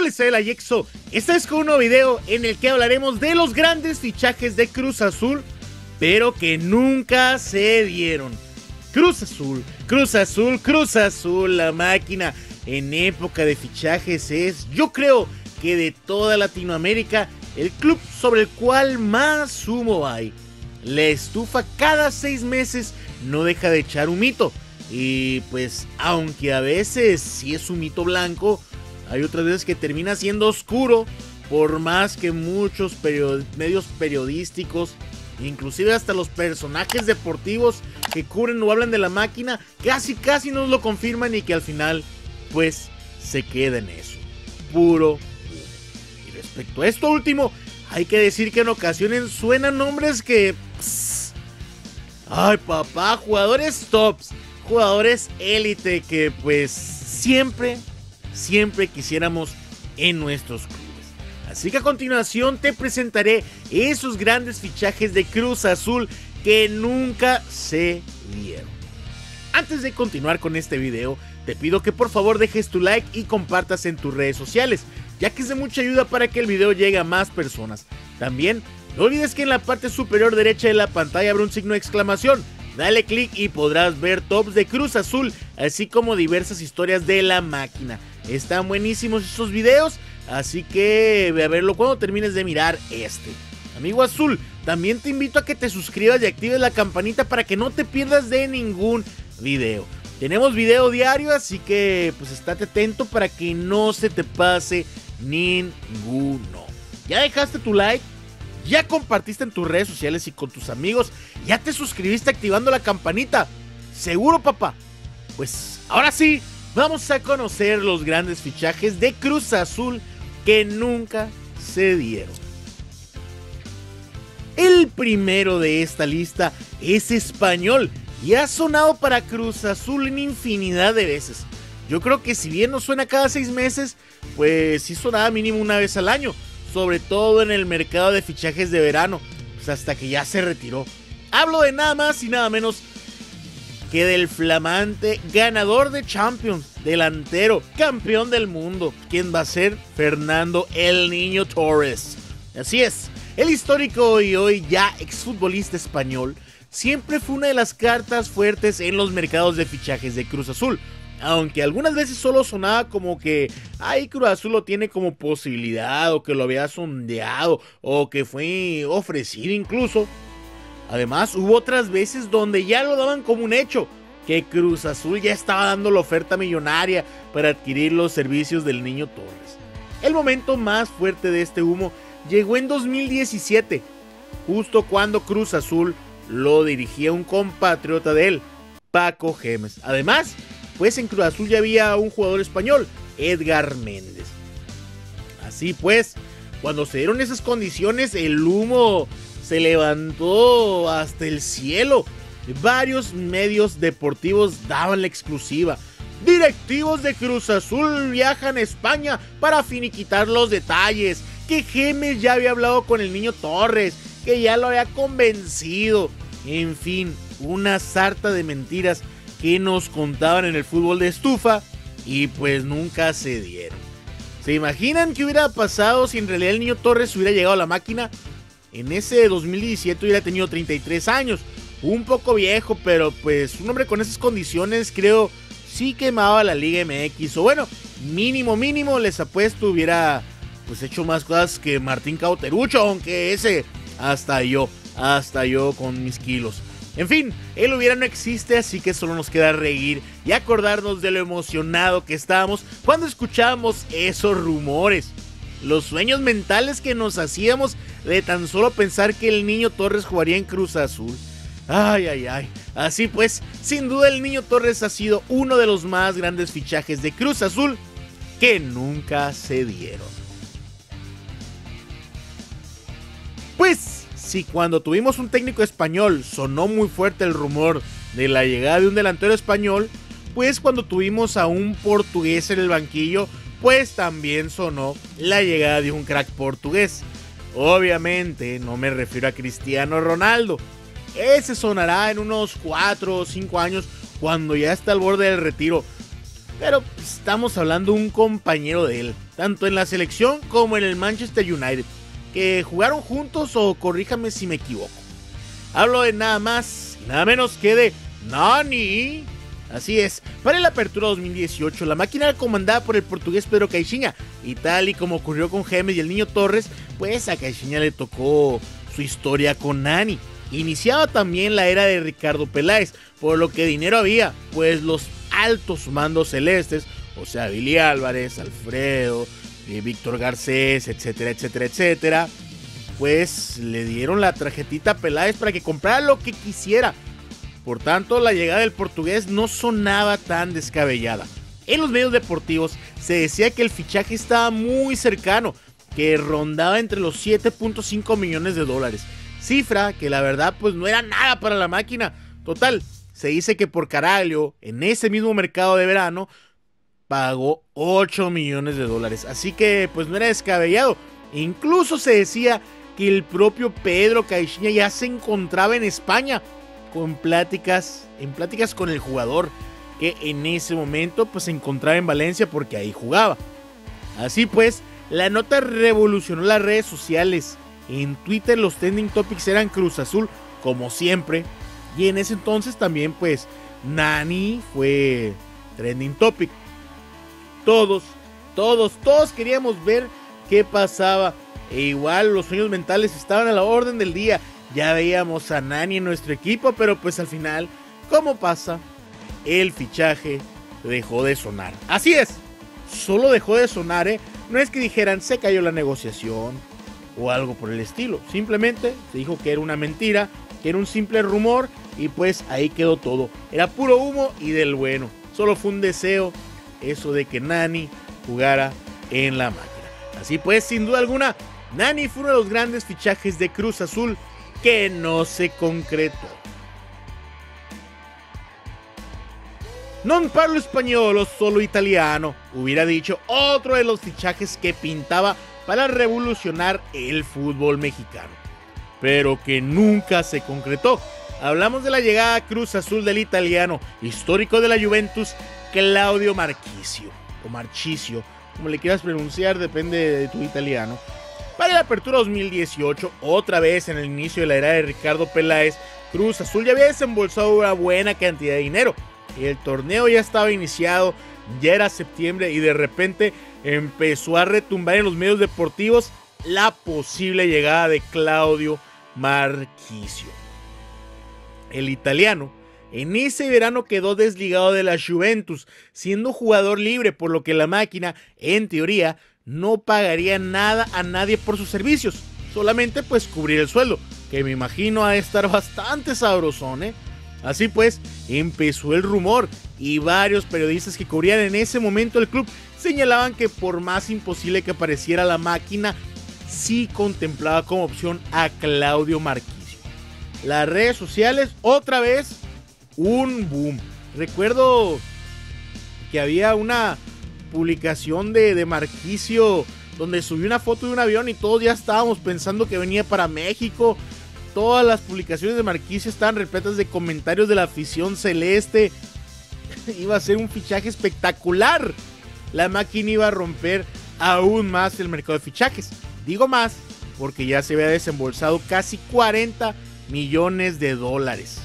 les habla Yexo. Esta es con un nuevo video en el que hablaremos de los grandes fichajes de Cruz Azul, pero que nunca se dieron. Cruz Azul, Cruz Azul, Cruz Azul, la máquina en época de fichajes es, yo creo que de toda Latinoamérica, el club sobre el cual más humo hay. La estufa cada 6 meses no deja de echar humito. Y pues, aunque a veces sí es humito blanco, hay otras veces que termina siendo oscuro, por más que muchos medios periodísticos, inclusive hasta los personajes deportivos que cubren o hablan de la máquina, casi nos lo confirman y que al final, pues, se queda en eso. Puro humo. Y respecto a esto último, hay que decir que en ocasiones suenan nombres que... ay papá, jugadores tops, jugadores élite que pues siempre quisiéramos en nuestros clubes. Así que a continuación te presentaré esos grandes fichajes de Cruz Azul que nunca se dieron. Antes de continuar con este video, te pido que por favor dejes tu like y compartas en tus redes sociales, ya que es de mucha ayuda para que el video llegue a más personas. También no olvides que en la parte superior derecha de la pantalla habrá un signo de exclamación. Dale clic y podrás ver tops de Cruz Azul, así como diversas historias de la máquina. Están buenísimos estos videos, así que ve a verlo cuando termines de mirar este. Amigo azul, también te invito a que te suscribas y actives la campanita para que no te pierdas de ningún video. Tenemos video diario, así que pues estate atento para que no se te pase ninguno. ¿Ya dejaste tu like? ¿Ya compartiste en tus redes sociales y con tus amigos? ¿Ya te suscribiste activando la campanita? ¿Seguro, papá? Pues ahora sí, vamos a conocer los grandes fichajes de Cruz Azul que nunca se dieron. El primero de esta lista es español y ha sonado para Cruz Azul en infinidad de veces. Yo creo que si bien no suena cada 6 meses, pues sí sonaba mínimo una vez al año. Sobre todo en el mercado de fichajes de verano, pues hasta que ya se retiró. Hablo de nada más y nada menos que del flamante ganador de Champions, delantero, campeón del mundo, quien va a ser Fernando El Niño Torres. Así es, el histórico y hoy ya exfutbolista español siempre fue una de las cartas fuertes en los mercados de fichajes de Cruz Azul. Aunque algunas veces solo sonaba como que ay, Cruz Azul lo tiene como posibilidad, o que lo había sondeado, o que fue ofrecido incluso. Además, hubo otras veces donde ya lo daban como un hecho, que Cruz Azul ya estaba dando la oferta millonaria para adquirir los servicios del Niño Torres. El momento más fuerte de este humo llegó en 2017, justo cuando Cruz Azul lo dirigía un compatriota de él, Paco Gémez. Además, pues en Cruz Azul ya había un jugador español, Edgar Méndez. Así pues, cuando se dieron esas condiciones, el humo se levantó hasta el cielo. Varios medios deportivos daban la exclusiva. Directivos de Cruz Azul viajan a España para finiquitar los detalles. Que Gémez ya había hablado con el Niño Torres, que ya lo había convencido. En fin, una sarta de mentiras que nos contaban en el fútbol de estufa y pues nunca se dieron. ¿Se imaginan qué hubiera pasado si en realidad el Niño Torres hubiera llegado a la máquina? En ese 2017 hubiera tenido 33 años, un poco viejo, pero pues un hombre con esas condiciones creo sí quemaba la Liga MX, o bueno, mínimo les apuesto hubiera pues hecho más cosas que Martín Cauterucho, aunque ese hasta yo con mis kilos. En fin, el hubiera no existe, así que solo nos queda reír y acordarnos de lo emocionado que estábamos cuando escuchábamos esos rumores. Los sueños mentales que nos hacíamos de tan solo pensar que el Niño Torres jugaría en Cruz Azul. Ay. Así pues, sin duda el Niño Torres ha sido uno de los más grandes fichajes de Cruz Azul que nunca se dieron. Pues, si cuando tuvimos un técnico español sonó muy fuerte el rumor de la llegada de un delantero español, pues cuando tuvimos a un portugués en el banquillo, pues también sonó la llegada de un crack portugués. Obviamente no me refiero a Cristiano Ronaldo. Ese sonará en unos 4 o 5 años cuando ya está al borde del retiro. pero estamos hablando de un compañero de él, tanto en la selección como en el Manchester United, que jugaron juntos, o corríjame si me equivoco. Hablo de nada más y nada menos que de Nani. Así es, para la apertura 2018, la máquina era comandada por el portugués Pedro Caixinha, y tal y como ocurrió con James y el Niño Torres, pues a Caixinha le tocó su historia con Nani. Iniciaba también la era de Ricardo Peláez, por lo que dinero había, pues los altos mandos celestes, o sea, Billy Álvarez, Alfredo, Víctor Garcés, etcétera, etcétera, etcétera, pues le dieron la tarjetita a Peláez para que comprara lo que quisiera. Por tanto, la llegada del portugués no sonaba tan descabellada. En los medios deportivos se decía que el fichaje estaba muy cercano, que rondaba entre los 7.5 millones de dólares. Cifra que la verdad pues no era nada para la máquina. Total, se dice que por Caraglio, en ese mismo mercado de verano, pagó 8 millones de dólares. Así que pues no era descabellado. Incluso se decía que el propio Pedro Caixinha ya se encontraba en España en pláticas con el jugador, que en ese momento pues se encontraba en Valencia porque ahí jugaba. Así pues, la nota revolucionó las redes sociales. En Twitter los trending topics eran Cruz Azul, como siempre, y en ese entonces también pues Nani fue trending topic. Todos queríamos ver qué pasaba, e igual los sueños mentales estaban a la orden del día. Ya veíamos a Nani en nuestro equipo, pero pues al final, ¿cómo pasa? El fichaje dejó de sonar. Así es, solo dejó de sonar, No es que dijeran se cayó la negociación o algo por el estilo. Simplemente se dijo que era una mentira, que era un simple rumor, y pues ahí quedó todo. Era puro humo y del bueno. Solo fue un deseo eso de que Nani jugara en la máquina. Así pues, sin duda alguna, Nani fue uno de los grandes fichajes de Cruz Azul que no se concretó. Non parlo español, solo italiano, hubiera dicho otro de los fichajes que pintaba para revolucionar el fútbol mexicano, pero que nunca se concretó. Hablamos de la llegada a Cruz Azul del italiano, histórico de la Juventus, Claudio Marchisio, o Marchisio, como le quieras pronunciar, depende de tu italiano. Para la apertura 2018, otra vez en el inicio de la era de Ricardo Peláez, Cruz Azul ya había desembolsado una buena cantidad de dinero. El torneo ya estaba iniciado, ya era septiembre, y de repente empezó a retumbar en los medios deportivos la posible llegada de Claudio Marchisio. El italiano en ese verano quedó desligado de la Juventus, siendo jugador libre, por lo que la máquina, en teoría, no pagaría nada a nadie por sus servicios, solamente pues cubrir el sueldo, que me imagino ha de estar bastante sabrosón, Así pues, empezó el rumor, y varios periodistas que cubrían en ese momento el club señalaban que por más imposible que pareciera, la máquina sí contemplaba como opción a Claudio Marchisio. Las redes sociales, otra vez, un boom. Recuerdo que había una publicación de Marchisio donde subió una foto de un avión y todos ya estábamos pensando que venía para México. Todas las publicaciones de Marchisio estaban repletas de comentarios de la afición celeste. Iba a ser un fichaje espectacular. La máquina iba a romper aún más el mercado de fichajes. Digo más porque ya se había desembolsado casi 40 millones de dólares,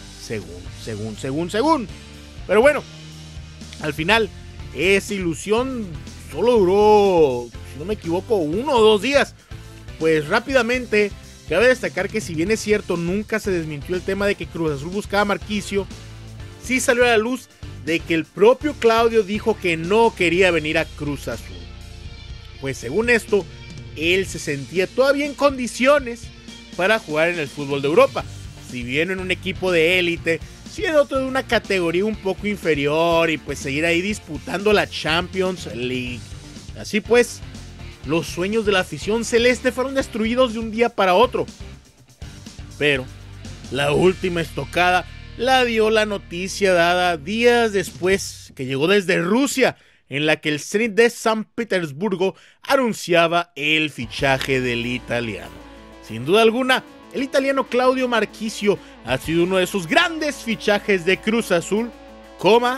según. Pero bueno, al final esa ilusión solo duró, si no me equivoco, 1 o 2 días. Pues rápidamente cabe destacar que, si bien es cierto, nunca se desmintió el tema de que Cruz Azul buscaba a Marchisio, sí salió a la luz de que el propio Claudio dijo que no quería venir a Cruz Azul. Pues según esto, él se sentía todavía en condiciones para jugar en el fútbol de Europa. Si bien en un equipo de élite, si en otro de una categoría un poco inferior, y pues seguir ahí disputando la Champions League. Así pues, los sueños de la afición celeste fueron destruidos de un día para otro. Pero la última estocada la dio la noticia dada días después, que llegó desde Rusia, en la que el Zenit de San Petersburgo anunciaba el fichaje del italiano. Sin duda alguna, el italiano Claudio Marchisio ha sido uno de esos grandes fichajes de Cruz Azul,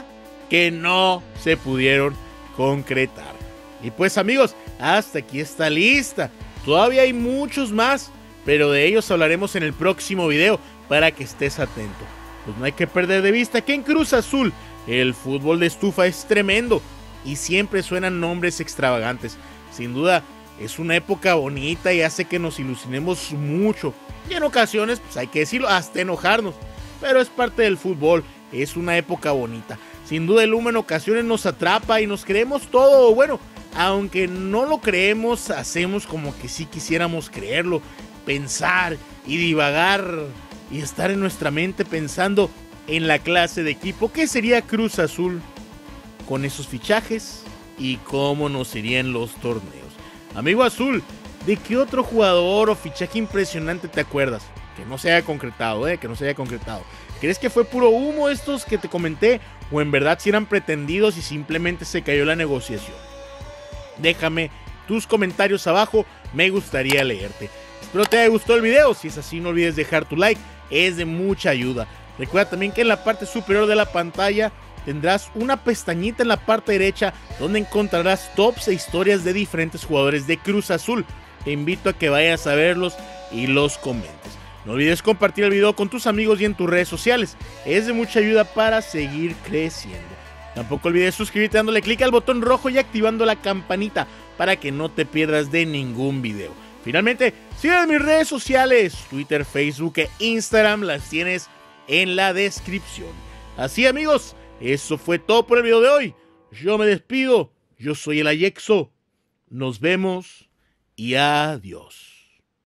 que no se pudieron concretar. Y pues amigos, hasta aquí está lista. Todavía hay muchos más, pero de ellos hablaremos en el próximo video para que estés atento. Pues no hay que perder de vista que en Cruz Azul el fútbol de estufa es tremendo y siempre suenan nombres extravagantes. Sin duda es una época bonita y hace que nos ilusionemos mucho. Y en ocasiones, pues hay que decirlo, hasta enojarnos. Pero es parte del fútbol, es una época bonita. Sin duda el humo en ocasiones nos atrapa y nos creemos todo. Bueno, aunque no lo creemos, hacemos como que sí quisiéramos creerlo. Pensar y divagar y estar en nuestra mente pensando en la clase de equipo que sería Cruz Azul con esos fichajes y cómo nos irían los torneos. Amigo Azul, ¿de qué otro jugador o fichaje impresionante te acuerdas? Que no se haya concretado, que no se haya concretado. ¿Crees que fue puro humo estos que te comenté? ¿O en verdad si eran pretendidos y simplemente se cayó la negociación? Déjame tus comentarios abajo, me gustaría leerte. Espero te haya gustado el video, si es así no olvides dejar tu like, es de mucha ayuda. Recuerda también que en la parte superior de la pantalla tendrás una pestañita en la parte derecha donde encontrarás tops e historias de diferentes jugadores de Cruz Azul. Te invito a que vayas a verlos y los comentes. No olvides compartir el video con tus amigos y en tus redes sociales, es de mucha ayuda para seguir creciendo. Tampoco olvides suscribirte dándole clic al botón rojo y activando la campanita para que no te pierdas de ningún video. Finalmente, sígueme en mis redes sociales, Twitter, Facebook e Instagram, las tienes en la descripción. Así amigos, eso fue todo por el video de hoy. Yo me despido, yo soy el Ayexo. Nos vemos y adiós.